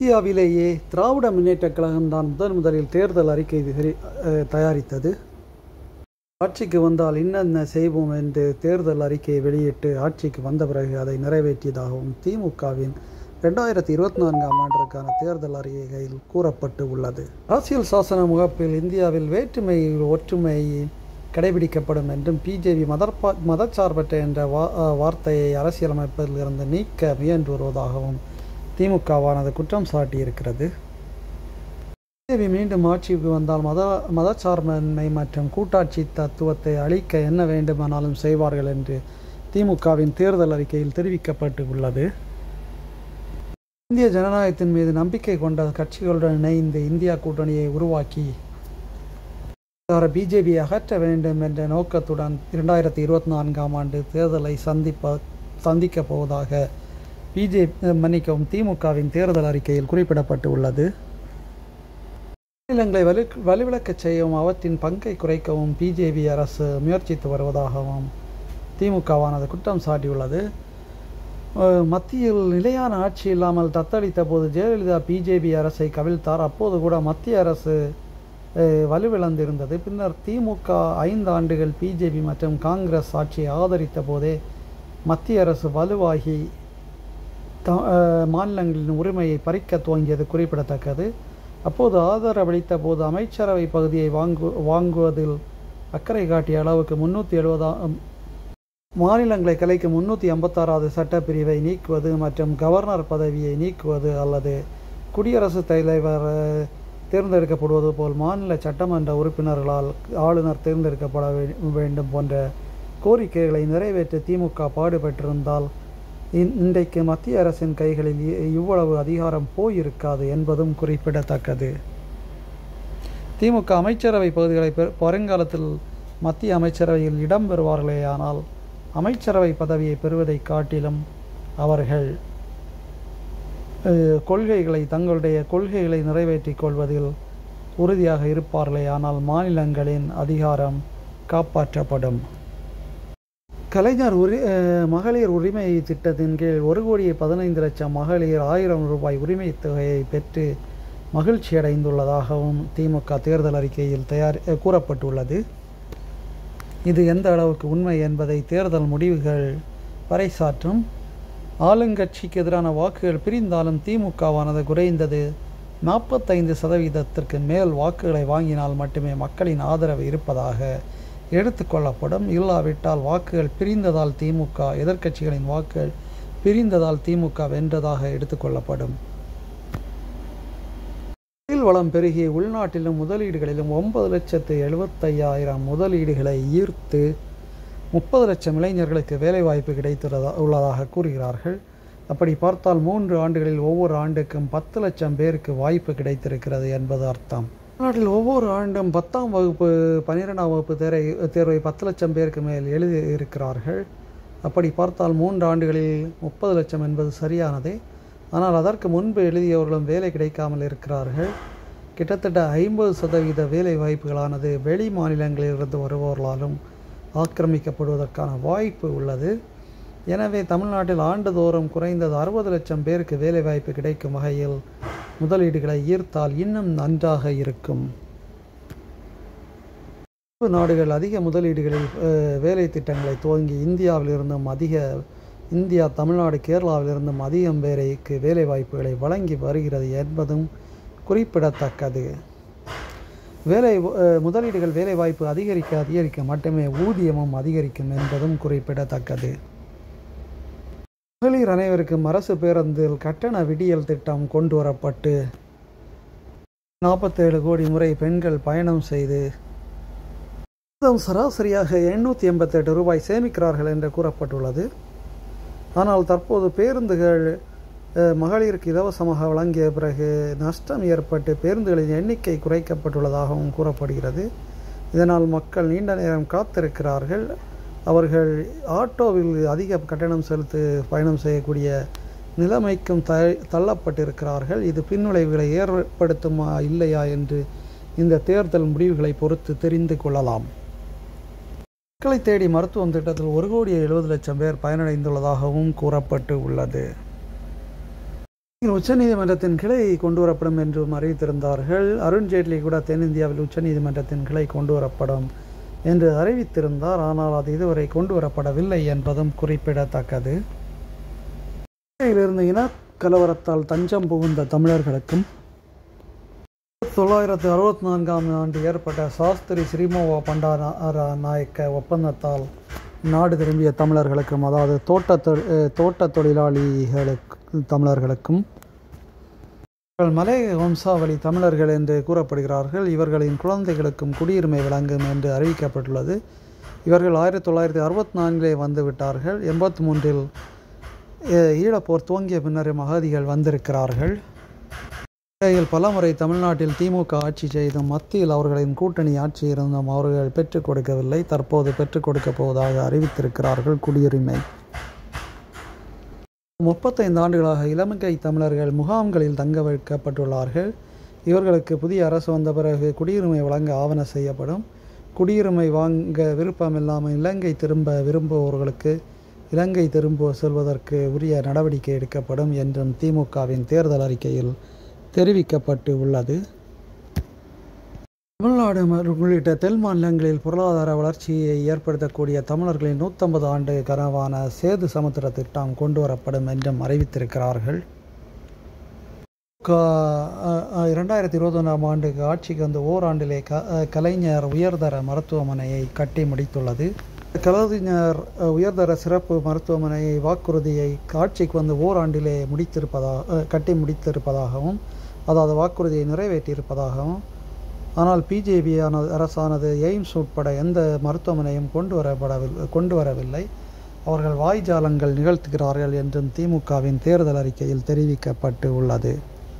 இந்தியாவிலேயே திராவிட முன்னேற்றக் கழகம்தான் முதலில் தேர்தல் அறிக்கை தயாரித்தது. ஆட்சிக்கு வந்தால் இன்னென்ன செய்வோம் என்று தேர்தல் அறிக்கையை வெளியிட்டு ஆட்சிக்கு வந்த பிறகு அதை நிறைவேற்றியதாகவும் திமுகவின் 2024ஆம் ஆண்டிற்கான தேர்தல் அறிக்கையில் கூறப்பட்டு உள்ளது. அரசியல் சாசன முகப்பில் இந்தியாவில் வேற்றுமை ஒற்றுமை கடைபிடிக்கப்படும் என்றும் பிஜேபி மதச்சார்பற்ற என்ற வார்த்தையை அரசியலமைப்பில் இருந்து நீக்க முயன்று வருவதாகவும் திமுகவானது குற்றம் சாட்டியிருக்கிறது. பிஜேபி மீண்டும் ஆட்சிக்கு வந்தால் மதச்சார்பின்மை மற்றும் கூட்டாட்சி தத்துவத்தை அழிக்க என்ன வேண்டுமானாலும் செய்வார்கள் என்று திமுகவின் தேர்தல் அறிக்கையில் தெரிவிக்கப்பட்டு உள்ளது. இந்திய ஜனநாயகத்தின் மீது நம்பிக்கை கொண்ட கட்சிகளுடன் இணைந்து இந்தியா கூட்டணியை உருவாக்கி பிஜேபியை அகற்ற வேண்டும் என்ற நோக்கத்துடன் 2024ஆம் ஆண்டு தேர்தலை சந்திக்கப் போவதாக திமுகவின் தேர்தல் அறிக்கையில் குறிப்பிடப்பட்டு உள்ளது. மாநிலங்களை வலுவிழக்கச் செய்யவும் அவற்றின் பங்கை குறைக்கவும் பிஜேபி அரசு முயற்சித்து வருவதாகவும் திமுகவானது குற்றம் சாட்டியுள்ளது. மத்தியில் நிலையான ஆட்சி இல்லாமல் தத்தளித்த போது ஜெயலலிதா பிஜேபி அரசை கவிழ்த்தார். அப்போது கூட மத்திய அரசு வலுவிழந்திருந்தது. பின்னர் திமுக 5 ஆண்டுகள் பிஜேபி மற்றும் காங்கிரஸ் ஆட்சியை ஆதரித்த போதே மத்திய அரசு வலுவாகி மாநிலங்களின் உரிமையை பறிக்க துவங்கியது குறிப்பிடத்தக்கது. அப்போது ஆதரவளித்த போது அமைச்சரவை பகுதியை வாங்குவதில் அக்கறை காட்டிய அளவுக்கு 370 மாநிலங்களை கலைக்கும் 386வது சட்டப்பிரிவை நீக்குவது மற்றும் கவர்னர் பதவியை நீக்குவது அல்லது குடியரசுத் தலைவர் தேர்ந்தெடுக்கப்படுவது போல் மாநில சட்டமன்ற உறுப்பினர்களால் ஆளுநர் தேர்ந்தெடுக்கப்பட வேண்டும் போன்ற கோரிக்கைகளை நிறைவேற்ற திமுக பாடுபட்டிருந்தால் இன்றைக்கு மத்திய அரசின் கைகளில் இவ்வளவு அதிகாரம் போயிருக்காது என்பதும் குறிப்பிடத்தக்கது. திமுக அமைச்சரவை பகுதிகளை வருங்காலத்தில் மத்திய அமைச்சரவையில் இடம்பெறுவார்களேயானால் அமைச்சரவை பதவியை பெறுவதை காட்டிலும் அவர்கள் தங்களுடைய கொள்கைகளை நிறைவேற்றிக் கொள்வதில் உறுதியாக இருப்பார்களே ஆனால் மாநிலங்களின் அதிகாரம் காப்பாற்றப்படும். கலைஞர் மகளிர் உரிமை திட்டத்தின் கீழ் 1,15,00,000 மகளிர் 1000 ரூபாய் உரிமை தொகையை பெற்று மகிழ்ச்சியடைந்துள்ளதாகவும் திமுக தேர்தல் அறிக்கையில் கூறப்பட்டுள்ளது. இது எந்த அளவுக்கு உண்மை என்பதை தேர்தல் முடிவுகள் பறைசாற்றும். ஆளுங்கட்சிக்கு எதிரான வாக்குகள் பிரிந்தாலும் திமுகவானது குறைந்தது 45% மேல் வாக்குகளை வாங்கினால் மட்டுமே மக்களின் ஆதரவு இருப்பதாக எடுத்துக்கொள்ளப்படும். இல்லாவிட்டால் வாக்குகள் பிரிந்ததால் எதிர்க்கட்சிகளின் வாக்குகள் பிரிந்ததால் திமுக வென்றதாக எடுத்துக்கொள்ளப்படும். தொழில் வளம் பெருகிய உள்நாட்டிலும் முதலீடுகளிலும் 9,75,000 முதலீடுகளை ஈர்த்து 30 லட்சம் இளைஞர்களுக்கு வேலைவாய்ப்பு உள்ளதாக கூறுகிறார்கள். அப்படி பார்த்தால் 3 ஆண்டுகளில் ஒவ்வொரு ஆண்டுக்கும் 10 லட்சம் பேருக்கு வாய்ப்பு கிடைத்திருக்கிறது என்பது அர்த்தம். நாட்டில் ஒவ்வொரு ஆண்டும் 10ஆம் வகுப்பு 12ஆம் வகுப்பு தேர்வை 10 லட்சம் பேருக்கு மேல் எழுதியிருக்கிறார்கள். அப்படி பார்த்தால் 3 ஆண்டுகளில் 30 லட்சம் என்பது சரியானதே. ஆனால் அதற்கு முன்பு எழுதியவர்களும் வேலை கிடைக்காமல் இருக்கிறார்கள். கிட்டத்தட்ட 50% வேலை வாய்ப்புகளானது வெளி மாநிலங்களிலிருந்து வருபவர்களாலும் ஆக்கிரமிக்கப்படுவதற்கான வாய்ப்பு உள்ளது. எனவே தமிழ்நாட்டில் ஆண்டுதோறும் குறைந்தது 60 லட்சம் பேருக்கு வேலைவாய்ப்பு கிடைக்கும் வகையில் முதலீடுகளை ஈர்த்தால் இன்னும் நன்றாக இருக்கும். நாடுகள் அதிக முதலீடுகளில் வேலை திட்டங்களை துவங்கி இந்தியா தமிழ்நாடு கேரளாவிலிருந்தும் அதிகம் பேருக்கு வேலைவாய்ப்புகளை வழங்கி வருகிறது என்பதும் குறிப்பிடத்தக்கது. முதலீடுகள் வேலைவாய்ப்பு அதிகரிக்க மட்டுமே ஊதியமும் அதிகரிக்கும் என்பதும் குறிப்பிடத்தக்கது. மகளிர் அனைவருக்கும் அரசு பேருந்தில் கட்டண விடியல் திட்டம் கொண்டு வரப்பட்டு 47 கோடி முறை பெண்கள் பயணம் செய்து சராசரியாக 888 ரூபாய் சேமிக்கிறார்கள் என்று கூறப்பட்டுள்ளது. ஆனால் தற்போது பேருந்துகள் மகளிருக்கு இலவசமாக வழங்கிய பிறகு நஷ்டம் ஏற்பட்டு பேருந்துகளின் எண்ணிக்கை குறைக்கப்பட்டுள்ளதாகவும் கூறப்படுகிறது. இதனால் மக்கள் நீண்ட நேரம் காத்திருக்கிறார்கள். அவர்கள் ஆட்டோவில் அதிக கட்டணம் செலுத்தி பயணம் செய்யக்கூடிய நிலைமைக்கும் தள்ளப்பட்டிருக்கிறார்கள். இது பின்விளைவுகளை ஏற்படுத்துமா இல்லையா என்று இந்த தேர்தல் முடிவுகளை பொறுத்து தெரிந்து கொள்ளலாம். மக்களை தேடி மருத்துவம் திட்டத்தில் 1,70,00,000 பேர் பயனடைந்துள்ளதாகவும் கூறப்பட்டு உள்ளது. உச்சநீதிமன்றத்தின் கிளை கொண்டு வரப்படும் என்றும் அறிவித்திருந்தார்கள். அருண்ஜேட்லி கூட தென்னிந்தியாவில் உச்சநீதிமன்றத்தின் கிளை கொண்டு வரப்படும் என்று அறிவித்திருந்தார். ஆனால் அது இதுவரை கொண்டு வரப்படவில்லை என்பதும் குறிப்பிடத்தக்கது. இலிருந்து இன கலவரத்தால் தஞ்சம் புகுந்த தமிழர்களுக்கும் 1964ஆம் ஆண்டு ஏற்பட்ட சாஸ்திரி ஸ்ரீமோவா பண்டாரநாயக்க ஒப்பந்தத்தால் நாடு திரும்பிய தமிழர்களுக்கும், அதாவது தோட்ட தமிழர்களுக்கும், மலைய வம்சாவளி தமிழர்கள் என்று கூறப்படுகிறார்கள். இவர்களின் குழந்தைகளுக்கும் குடியுரிமை வழங்கும் என்று அறிவிக்கப்பட்டுள்ளது. இவர்கள் 1964 வந்துவிட்டார்கள். 83 ஈழப்போர் துவங்கிய பின்னரும் அகதிகள் வந்திருக்கிறார்கள். பலமுறை தமிழ்நாட்டில் திமுக ஆட்சி செய்தும் மத்தியில் அவர்களின் கூட்டணி ஆட்சி இருந்தும் அவர்கள் பெற்றுக் கொடுக்கவில்லை. தற்போது பெற்றுக் கொடுக்கப் போவதாக அறிவித்திருக்கிறார்கள் குடியுரிமை. 35 ஆண்டுகளாக இலங்கை தமிழர்கள் முகாம்களில் தங்க வைக்கப்பட்டுள்ளார்கள். இவர்களுக்கு புதிய அரசு வந்த பிறகு குடியுரிமை வழங்க ஆவணம் செய்யப்படும். குடியுரிமை வாங்க விருப்பமில்லாமல் இலங்கை திரும்ப விரும்புபவர்களுக்கு இலங்கை திரும்ப செல்வதற்கு உரிய நடவடிக்கை எடுக்கப்படும் என்றும் திமுகவின் தேர்தல் அறிக்கையில் தெரிவிக்கப்பட்டு உள்ளது. தமிழ்நாடு உள்ளிட்ட தென் மாநிலங்களில் பொருளாதார வளர்ச்சியை ஏற்படுத்தக்கூடிய தமிழர்களின் 150 ஆண்டு கனவான சேது சமுத்திர திட்டம் கொண்டு வரப்படும் என்றும் அறிவித்திருக்கிறார்கள். 2021ஆம் ஆண்டுக்கு ஆட்சிக்கு வந்து ஓராண்டிலே கலைஞர் உயர்தர மருத்துவமனையை கட்டி முடித்துள்ளது. கலைஞர் உயர்தர சிறப்பு மருத்துவமனையை வாக்குறுதியை ஆட்சிக்கு வந்து ஓராண்டிலே கட்டி முடித்திருப்பதாகவும், அதாவது வாக்குறுதியை நிறைவேற்றியிருப்பதாகவும், ஆனால் பிஜேபி அரசானது எய்ம்ஸ் உட்பட எந்த மருத்துவமனையும் கொண்டு வரவில்லை. அவர்கள் வாய்ஜாலங்கள் நிகழ்த்துகிறார்கள் என்றும் திமுகவின் தேர்தல் அறிக்கையில் தெரிவிக்கப்பட்டு உள்ளது.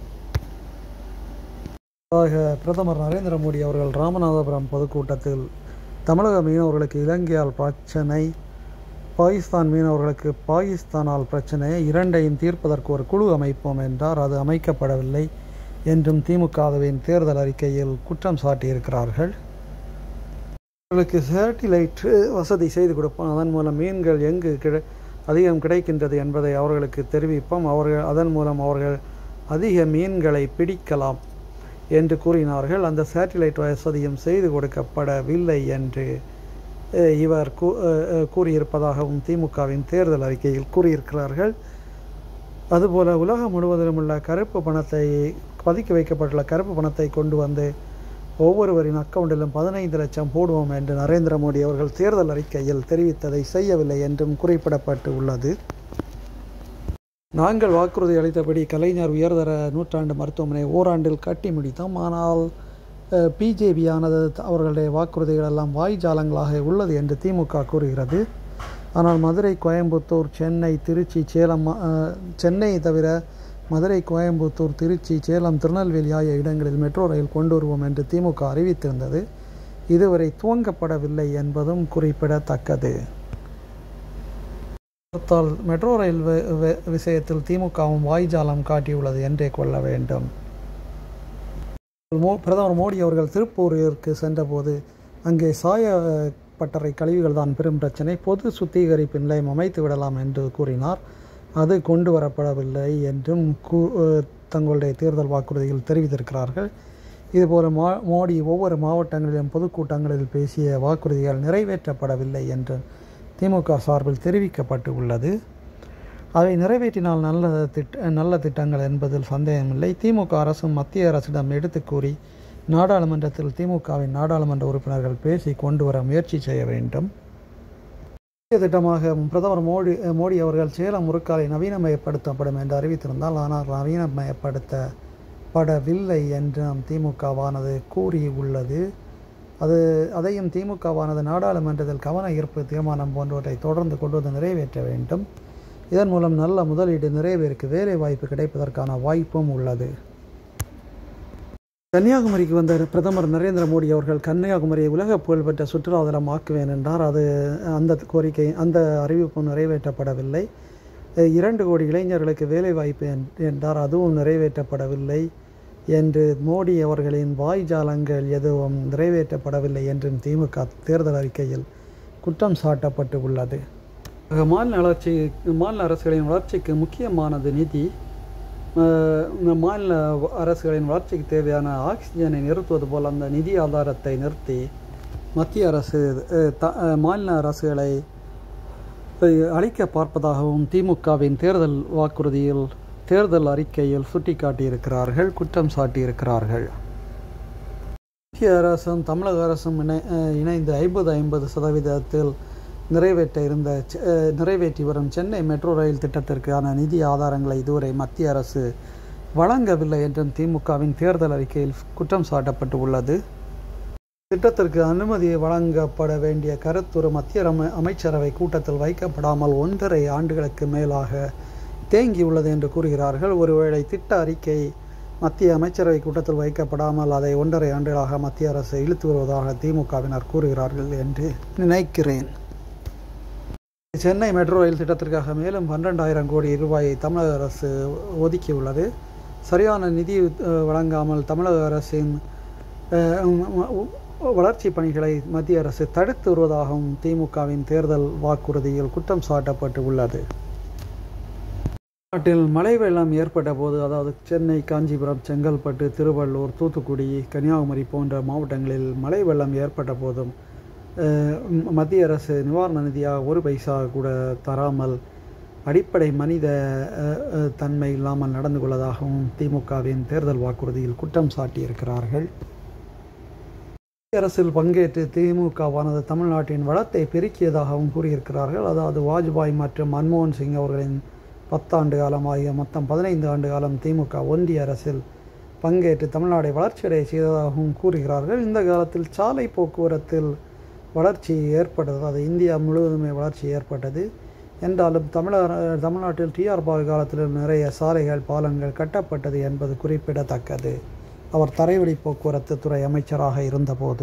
பிரதமர் நரேந்திர மோடி அவர்கள் ராமநாதபுரம் பொதுக்கூட்டத்தில் தமிழக மீனவர்களுக்கு இலங்கையால் பிரச்சனை, பாகிஸ்தான் மீனவர்களுக்கு பாகிஸ்தானால் பிரச்சனை, இரண்டையும் தீர்ப்பதற்கு ஒரு குழு அமைப்போம் என்றார். அது அமைக்கப்படவில்லை என்றும் திமுகவின் தேர்தல் அறிக்கையில் குற்றம் சாட்டியிருக்கிறார்கள். அவர்களுக்கு சேட்டிலைட் வசதி செய்து கொடுப்போம், அதன் மூலம் மீன்கள் எங்கு அதிகம் கிடைக்கின்றது என்பதை அவர்களுக்கு தெரிவிப்போம், அதன் மூலம் அவர்கள் அதிக மீன்களை பிடிக்கலாம் என்று கூறினார்கள். அந்த சேட்டிலைட் வசதியும் செய்து கொடுக்கப்படவில்லை என்று இவர் கூறியிருப்பதாகவும் திமுகவின் தேர்தல் அறிக்கையில் கூறியிருக்கிறார்கள். அதுபோல உலகம் முழுவதிலும் உள்ள கருப்பு பணத்தை பதுக்கி வைக்கப்பட்டுள்ள கருப்பு பணத்தை கொண்டு வந்து ஒவ்வொருவரின் அக்கவுண்டிலும் 15 லட்சம் போடுவோம் என்று நரேந்திர மோடி அவர்கள் தேர்தல் அறிக்கையில் தெரிவித்ததை செய்யவில்லை என்றும் குறிப்பிடப்பட்டு உள்ளது. நாங்கள் வாக்குறுதி அளித்தபடி கலைஞர் உயர்தர நூற்றாண்டு மருத்துவமனை ஓராண்டில் கட்டி முடித்தோம். ஆனால் பிஜேபியானது அவர்களுடைய வாக்குறுதிகள் எல்லாம் வாய்ஜாலங்களாக உள்ளது என்று திமுக கூறுகிறது. ஆனால் மதுரை, கோயம்புத்தூர், சென்னை, திருச்சி, சேலம், சென்னை தவிர மதுரை, கோயம்புத்தூர், திருச்சி, சேலம், திருநெல்வேலி ஆகிய இடங்களில் மெட்ரோ ரயில் கொண்டு வருவோம் என்று திமுக அறிவித்திருந்தது. இதுவரை துவங்கப்படவில்லை என்பதும் குறிப்பிடத்தக்கது. மெட்ரோ ரயில் விஷயத்தில் திமுகவும் வாய்ஜாலம் காட்டியுள்ளது என்றே கொள்ள வேண்டும். பிரதமர் மோடி அவர்கள் திருப்பூரிற்கு சென்றபோது அங்கே சாயப்பட்டறை கழிவுகள் தான் பெரும் பிரச்சனை, பொது சுத்திகரிப்பு நிலையம் அமைத்து விடலாம் என்று கூறினார். அது கொண்டு வரப்படவில்லை என்றும் தங்களுடைய தேர்தல் வாக்குறுதியில் தெரிவித்திருக்கிறார்கள். இதுபோல மோடி ஒவ்வொரு மாவட்டங்களிலும் பொதுக்கூட்டங்களில் பேசிய வாக்குறுதிகள் நிறைவேற்றப்படவில்லை என்று திமுக சார்பில் தெரிவிக்கப்பட்டு உள்ளது. அதை நிறைவேற்றினால் நல்ல திட்டங்கள் என்பதில் சந்தேகமில்லை. திமுக அரசும் மத்திய அரசிடம் எடுத்து கூறி நாடாளுமன்றத்தில் திமுகவின் நாடாளுமன்ற உறுப்பினர்கள் பேசி கொண்டு வர முயற்சி செய்ய வேண்டும். திட்டமாக பிரதமர் மோடி அவர்கள் சேலம் முறுக்காலை நவீனமயப்படுத்தப்படும் என்று அறிவித்திருந்தால், ஆனால் நவீனமயப்படுத்தப்படவில்லை என்றும் திமுகவானது கூறி உள்ளது. அதையும் திமுகவானது நாடாளுமன்றத்தில் கவன ஈர்ப்பு தீர்மானம் போன்றவற்றை தொடர்ந்து கொண்டு வந்து நிறைவேற்ற வேண்டும். இதன் மூலம் நல்ல முதலீடு, நிறைய பேருக்கு வேலை வாய்ப்பு கிடைப்பதற்கான வாய்ப்பும் உள்ளது. கன்னியாகுமரிக்கு வந்த பிரதமர் நரேந்திர மோடி அவர்கள் கன்னியாகுமரியை உலக புகழ்பெற்ற சுற்றுலாதலம் ஆக்குவேன் என்றார். அந்த அறிவிப்பும் நிறைவேற்றப்படவில்லை. 2 கோடி இளைஞர்களுக்கு வேலை வாய்ப்பு என்றார். அதுவும் நிறைவேற்றப்படவில்லை என்று மோடி அவர்களின் வாய்ஜாலங்கள் எதுவும் நிறைவேற்றப்படவில்லை என்றும் திமுக தேர்தல் அறிக்கையில் குற்றம் சாட்டப்பட்டு உள்ளது. மாநில அரசுகளின் வளர்ச்சிக்கு முக்கியமானது நிதி. மாநில அரசுகளின் வளர்ச்சிக்கு தேவையான ஆக்சிஜனை நிறுத்துவது போல் அந்த நிதி ஆதாரத்தை நிறுத்தி மத்திய அரசு மாநில அரசுகளை அழிக்க பார்ப்பதாகவும் திமுகவின் தேர்தல் வாக்குறுதியில் தேர்தல் அறிக்கையில் சுட்டிக்காட்டியிருக்கிறார்கள், குற்றம் சாட்டியிருக்கிறார்கள். மத்திய அரசும் தமிழக அரசும் இணைந்து 50% நிறைவேற்றி வரும் சென்னை மெட்ரோ ரயில் திட்டத்திற்கான நிதி ஆதாரங்களை இதுவரை மத்திய அரசு வழங்கவில்லை என்றும் திமுகவின் தேர்தல் அறிக்கையில் குற்றம் சாட்டப்பட்டு உள்ளது. திட்டத்திற்கு அனுமதி வழங்கப்பட வேண்டிய கருத்துரு மத்திய அமைச்சரவை கூட்டத்தில் வைக்கப்படாமல் 1.5 ஆண்டுகளுக்கு மேலாக தேங்கியுள்ளது என்று கூறுகிறார்கள். ஒருவேளை திட்ட அறிக்கை மத்திய அமைச்சரவை கூட்டத்தில் வைக்கப்படாமல் அதை 1.5 ஆண்டுகளாக மத்திய அரசு இழுத்து வருவதாக திமுகவினர் கூறுகிறார்கள் என்று நினைக்கிறேன். சென்னை மெட்ரோ ரயில் திட்டத்திற்காக மேலும் 12,000 கோடி ரூபாயை தமிழக அரசு ஒதுக்கியுள்ளது. சரியான நிதி வழங்காமல் தமிழக அரசின் வளர்ச்சி பணிகளை மத்திய அரசு தடுத்து வருவதாகவும் திமுகவின் தேர்தல் வாக்குறுதியில் குற்றம் சாட்டப்பட்டு உள்ளது. நாட்டில் மழை வெள்ளம் ஏற்பட்ட போது, அதாவது சென்னை, காஞ்சிபுரம், செங்கல்பட்டு, திருவள்ளூர், தூத்துக்குடி, கன்னியாகுமரி போன்ற மாவட்டங்களில் மழை வெள்ளம் ஏற்பட்ட போதும் மத்திய அரசு நிவாரண நிதியாக 1 பைசா கூட தராமல் அடிப்படை மனித தன்மை இல்லாமல் நடந்து கொள்வதாகவும் திமுகவின் தேர்தல் வாக்குறுதியில் குற்றம் சாட்டியிருக்கிறார்கள். மத்திய அரசில் பங்கேற்று திமுகவானது தமிழ்நாட்டின் வளத்தை பெருக்கியதாகவும் கூறியிருக்கிறார்கள். அதாவது வாஜ்பாய் மற்றும் மன்மோகன் சிங் அவர்களின் 10 ஆண்டு காலம் ஆகிய மொத்தம் 15 ஆண்டு காலம் திமுக ஒன்றிய அரசில் பங்கேற்று தமிழ்நாடை வளர்ச்சியடைய செய்ததாகவும் கூறுகிறார்கள். இந்த காலத்தில் சாலை போக்குவரத்தில் வளர்ச்சி ஏற்பட்டது, அது இந்தியா முழுவதுமே வளர்ச்சி ஏற்பட்டது என்றாலும் தமிழ்நாட்டில் டிஆர் பாலு காலத்தில் நிறைய சாலைகள், பாலங்கள் கட்டப்பட்டது என்பது குறிப்பிடத்தக்கது. அவர் தரைவழி போக்குவரத்து துறை அமைச்சராக இருந்தபோது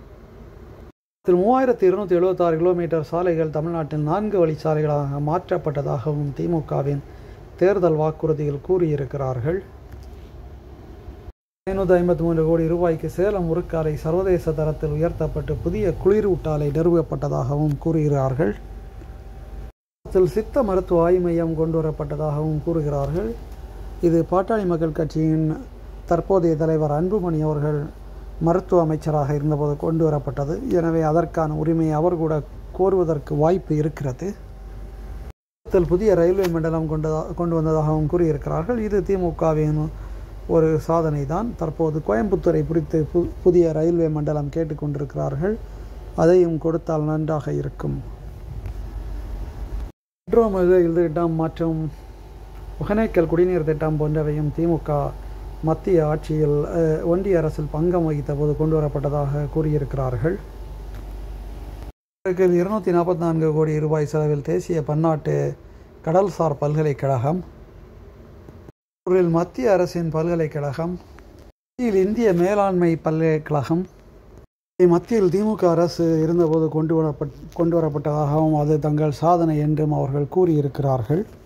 3276 கிலோமீட்டர் சாலைகள் தமிழ்நாட்டில் 4 வழி சாலைகளாக மாற்றப்பட்டதாகவும் திமுகவின் தேர்தல் வாக்குறுதியில் கூறியிருக்கிறார்கள். 553 கோடி ரூபாய்க்கு சேலம் உருக்காலை சர்வதேச தரத்தில் உயர்த்தப்பட்டு புதிய குளிரூட்டாலை நிறுவப்பட்டதாகவும் கூறுகிறார்கள். சித்த மருத்துவ ஆய்வு மையம் கொண்டு வரப்பட்டதாகவும் கூறுகிறார்கள். இது பாட்டாளி மக்கள் கட்சியின் தற்போதைய தலைவர் அன்புமணி அவர்கள் மருத்துவ அமைச்சராக இருந்தபோது கொண்டு வரப்பட்டது. எனவே அதற்கான உரிமையை அவர் கூட கோருவதற்கு வாய்ப்பு இருக்கிறது. புதிய ரயில்வே மண்டலம் கொண்டு வந்ததாகவும் கூறியிருக்கிறார்கள். இது திமுகவின் ஒரு சாதனை தான். தற்போது கோயம்புத்தூரை குறித்து புதிய ரயில்வே மண்டலம் கேட்டுக்கொண்டிருக்கிறார்கள். அதையும் கொடுத்தால் நன்றாக இருக்கும். மெட்ரோ ரயில் திட்டம் மற்றும் ஒகேனக்கல் குடிநீர் திட்டம் போன்றவையும் திமுக மத்திய ஆட்சியில் ஒன்றிய அரசில் பங்கம் வகித்த போது கொண்டு வரப்பட்டதாக கூறியிருக்கிறார்கள். 244 கோடி ரூபாய் செலவில் தேசிய பன்னாட்டு கடல்சார் பல்கலைக்கழகம், மத்திய அரசின் பல்கலைக்கழகம், இந்திய மேலாண்மை பல்கலைக்கழகம் மத்தியில் திமுக அரசு இருந்தபோது கொண்டு வரப்பட்டதாகவும் அது தங்கள் சாதனை என்றும் அவர்கள் கூறியிருக்கிறார்கள்.